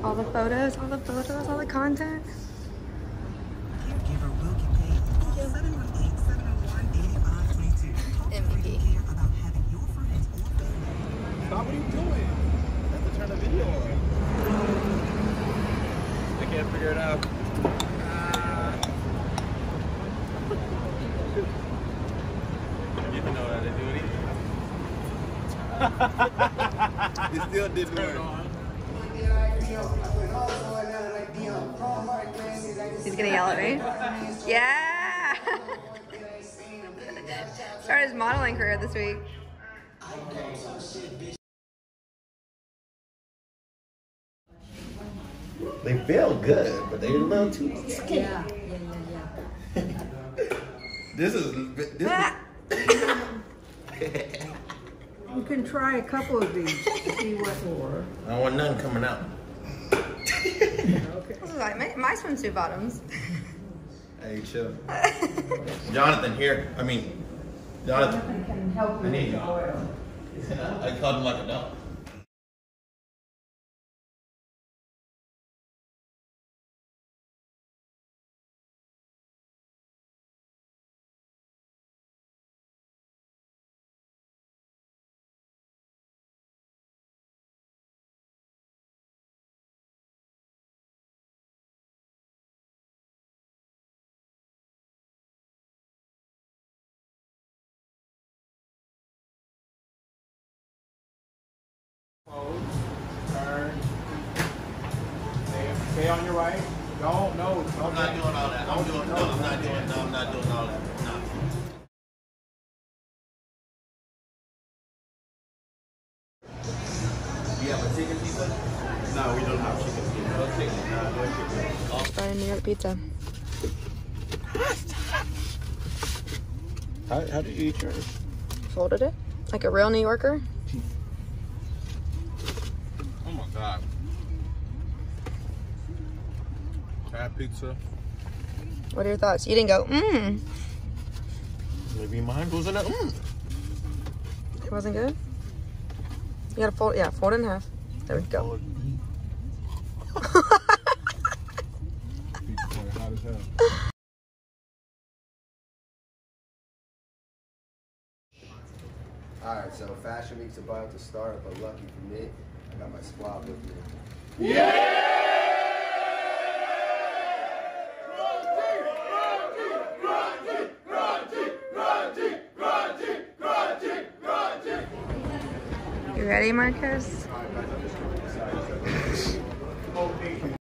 All the photos, all the photos, all the content. Caregiver will get paid. 718-701-8522. MVP. About having your friends or family. Stop, what are you doing? I have to turn the video on. I can't figure it out. You didn't know how to do it either. It still didn't work. He's gonna yell at me. Yeah! Started his modeling career this week. They feel good, but they're a little too skinny. Yeah. This is. You can try a couple of these to see what for. I don't want nothing coming out. Okay. This is like my swimsuit bottoms. Hey, chill. Jonathan here. Jonathan. Nothing can help I you need with you. the oil. I called him like a dog. Turn. Stay on your right. No. I'm not doing all that. I'm not doing all that. No. Do you have a chicken pizza? No, we don't have chicken. No chicken. No chicken. Trying New York pizza. How do you eat yours? Folded it like a real New Yorker. Oh my God. Bad pizza. What are your thoughts? You didn't go, mmm. Maybe mine goes in there. It wasn't good? You gotta fold it in half. There we go. Alright, so Fashion Week's about to start, but lucky for me, I got my squad with me. You ready, Marcus?